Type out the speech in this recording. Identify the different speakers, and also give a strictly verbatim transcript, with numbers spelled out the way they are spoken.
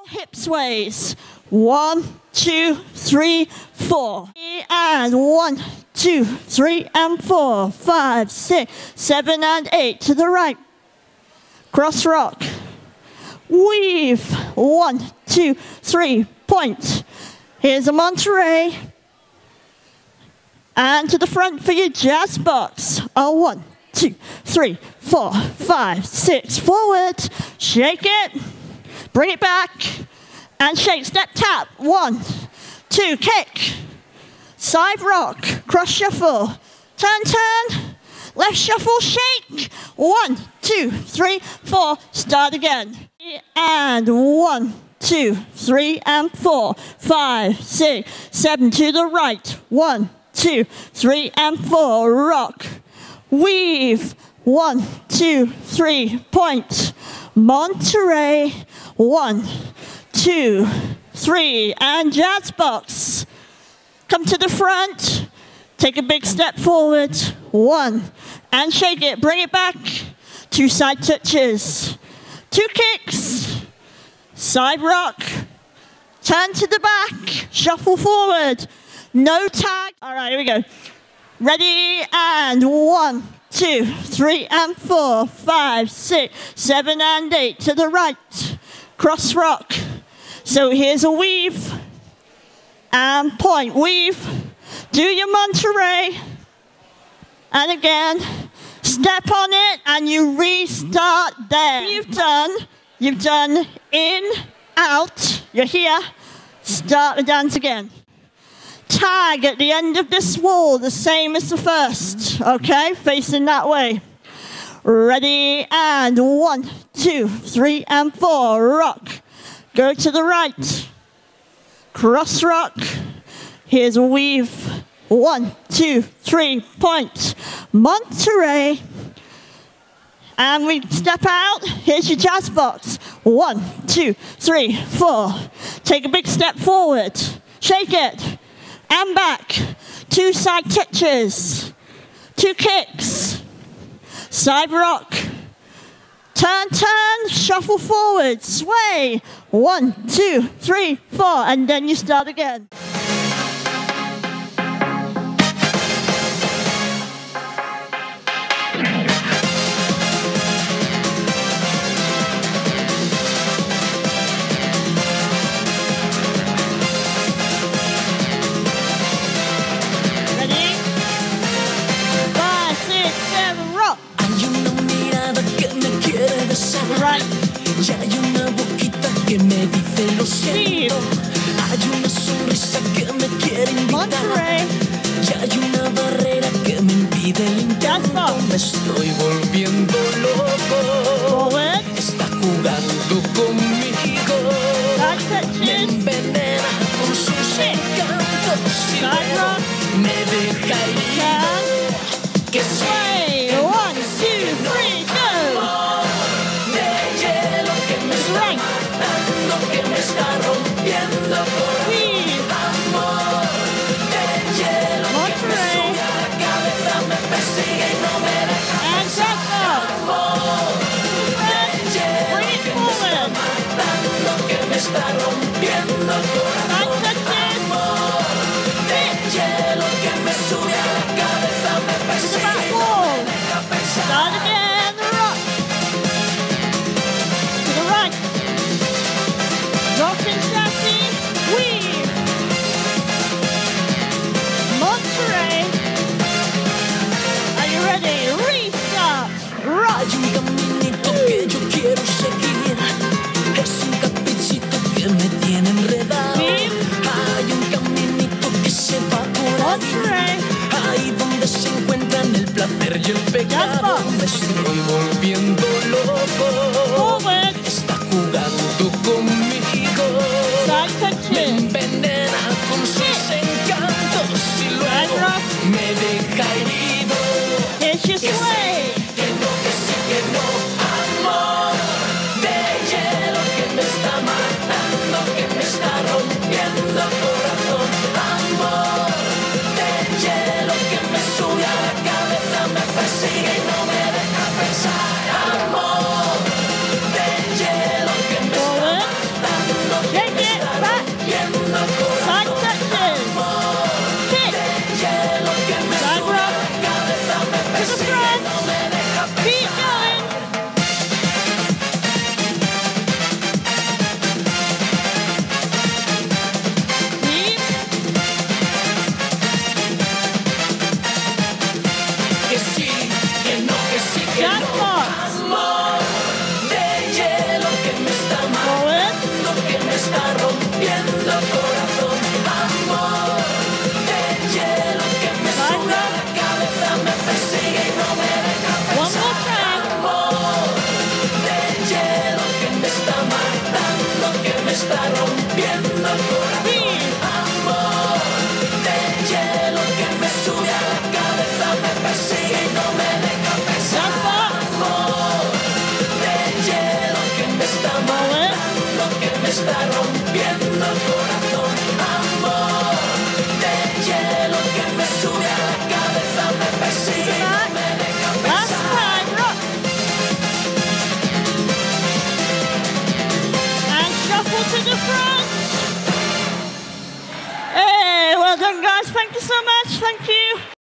Speaker 1: Hip sways. One, two, three, four. And one, two, three, and four. Five, six, seven, and eight. To the right. Cross rock. Weave. One, two, three, point. Here's a Monterey. And to the front for your jazz box. A one, two, three, four, five, six. Forward. Shake it. Bring it back. And shake. Step tap. One, two, kick. Side rock. Cross shuffle. Turn, turn. Left shuffle, shake. One, two, three, four. Start again. And one, two, three, and four. Five, six, seven. To the right. One, two, three, and four. Rock. Weave. One, two, three. Point. Monterey. One, two, three. And jazz box. Come to the front. Take a big step forward. One. And shake it. Bring it back. Two side touches. Two kicks. Side rock. Turn to the back. Shuffle forward. No tag. All right, here we go. Ready, and one, two, three, and four, five, six, seven, and eight. To the right. Cross rock. So here's a weave. And point. Weave. Do your Monterey. And again. Step on it, and you restart there. You've done, you've done in, out. You're here. Start the dance again. Tag at the end of this wall, the same as the first. Okay, facing that way. Ready, and one, two, three, and four. Rock. Go to the right. Cross rock. Here's a weave. One, two, three, point. Monterey. And we step out. Here's your jazz box. One, two, three, four. Take a big step forward. Shake it. And back. Two side touches. Two kicks. Side rock. Turn, turn. Shuffle forward. Sway. One, two, three, four. And then you start again. Right.
Speaker 2: Ya hay una boquita que me dice lo siento. Hay una sonrisa que me quiere invitar.
Speaker 1: Monterey.
Speaker 2: Ya hay una barrera que me impide el intento. Me estoy volviendo loco.
Speaker 1: Forward.
Speaker 2: Está jugando conmigo. Me envenena con sus encantos. Y luego me deja ir. Que
Speaker 1: sway. One, two, three, go.
Speaker 2: Que me está rompiendo por amor de hielo que me sube a la cabeza, me persigue y no me deja pensar. Amor de hielo que me está matando, que me está rompiendo el corazón. Amor de hielo que me sube a la cabeza, me persigue y no me deja pensar.
Speaker 1: Rock and chassis, weave. Monterey. Are you ready? Restart. Rock.
Speaker 2: Hay un caminito que yo quiero seguir. Es un caprichito que me tiene enredado.
Speaker 1: Weave.
Speaker 2: Hay un caminito que se va por
Speaker 1: Monterey.
Speaker 2: ahí donde se encuentran el placer y el pecado. Me estoy volviendo loco.
Speaker 1: Forward.
Speaker 2: Está jugando conmigo. Me envenena con sus encantos y luego me deja herido.
Speaker 1: Here's your
Speaker 2: Que sí,
Speaker 1: sway.
Speaker 2: que no, que sí, que no. Amor de hielo que me está matando, que me está rompiendo el corazón. Amor de hielo que me sube a la cabeza, me persigue y no me deja pensar. Amor está rompiendo el corazón. Amor de hielo que me sube a la cabeza, me persigue y no me deja
Speaker 1: Last
Speaker 2: pensar.
Speaker 1: time, rock. And shuffle to the front. Hey, well done guys, thank you so much, thank you.